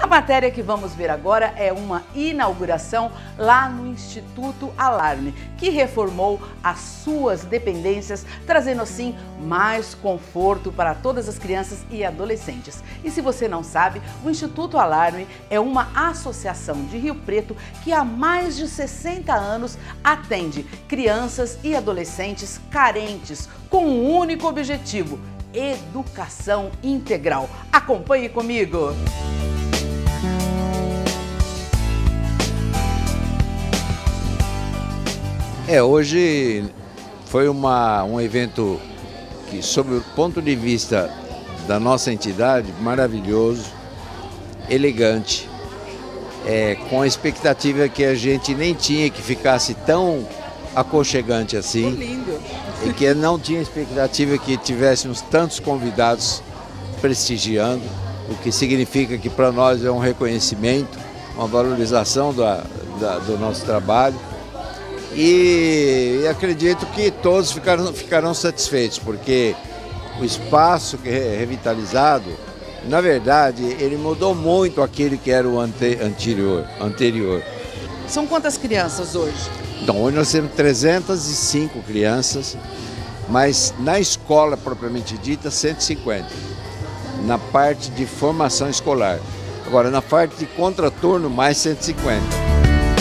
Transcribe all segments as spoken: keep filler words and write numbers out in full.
matéria que vamos ver agora é uma inauguração lá no Instituto Alarme, que reformou as suas dependências, trazendo assim mais conforto para todas as crianças e adolescentes. E se você não sabe, o Instituto Alarme é uma associação de Rio Preto que há mais de sessenta anos atende crianças e adolescentes carentes com um único objetivo: educação integral. Acompanhe comigo! É, hoje foi uma, um evento que, sob o ponto de vista da nossa entidade, maravilhoso, elegante, é, com a expectativa que a gente nem tinha que ficasse tão aconchegante assim. Que lindo! E que não tinha expectativa que tivéssemos tantos convidados prestigiando, o que significa que para nós é um reconhecimento, uma valorização da, da, do nosso trabalho. E acredito que todos ficaram, ficarão satisfeitos, porque o espaço que é revitalizado, na verdade, ele mudou muito aquele que era o ante, anterior, anterior. São quantas crianças hoje? Então, hoje nós temos trezentas e cinco crianças, mas na escola propriamente dita, cento e cinquenta, na parte de formação escolar. Agora, na parte de contraturno, mais cento e cinquenta.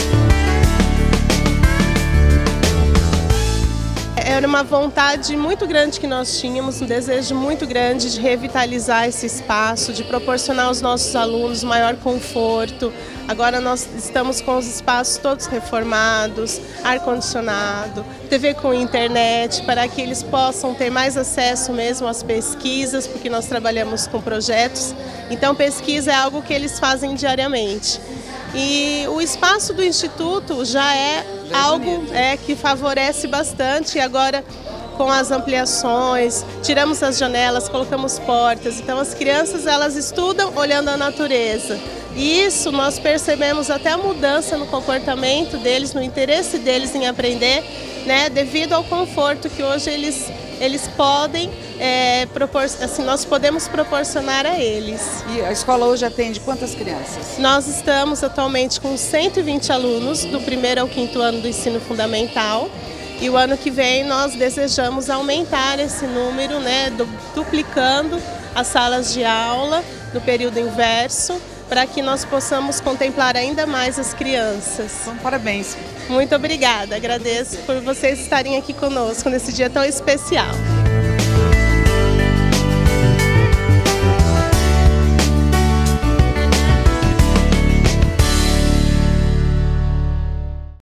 Era uma vontade muito grande que nós tínhamos, um desejo muito grande de revitalizar esse espaço, de proporcionar aos nossos alunos maior conforto. Agora nós estamos com os espaços todos reformados, ar-condicionado, T V com internet, para que eles possam ter mais acesso mesmo às pesquisas, porque nós trabalhamos com projetos. Então pesquisa é algo que eles fazem diariamente. E o espaço do Instituto já é algo é, que favorece bastante. E agora, com as ampliações, tiramos as janelas, colocamos portas. Então as crianças elas estudam olhando a natureza. E isso nós percebemos até a mudança no comportamento deles, no interesse deles em aprender, né, devido ao conforto que hoje eles, eles podem, é, propor, assim, nós podemos proporcionar a eles. E a escola hoje atende quantas crianças? Nós estamos atualmente com cento e vinte alunos, do primeiro ao quinto ano do ensino fundamental. E o ano que vem nós desejamos aumentar esse número, né, duplicando as salas de aula no período inverso, para que nós possamos contemplar ainda mais as crianças. Então, parabéns. Muito obrigada, agradeço por vocês estarem aqui conosco nesse dia tão especial.